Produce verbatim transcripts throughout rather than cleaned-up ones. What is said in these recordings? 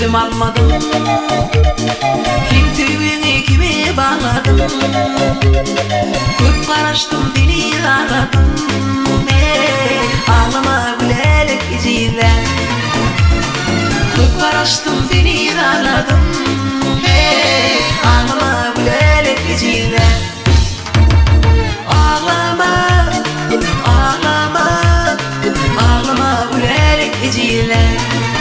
Özüm almadım, kim tüyünü kime bağladım. Köp karıştım, beni aradım. Ey, ağlama gülelik iciler. Köp karıştım, beni aradım. Ey, ağlama gülelik iciler. Ağlama, ağlama, ağlama gülelik iciler.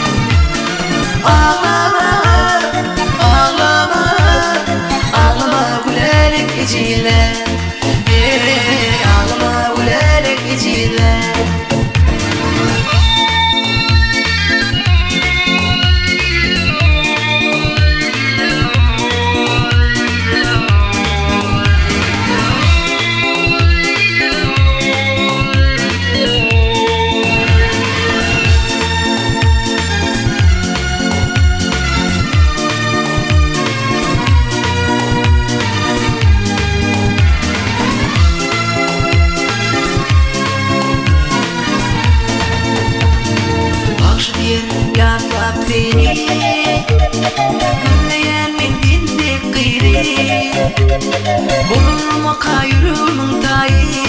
Ağlama, ağlama, ağlama gülelik iciler. Ey, ağlama gülelik iciler. Yatlap beni Gülleyen min dindik gıyri Bulur mu kayrımın tayı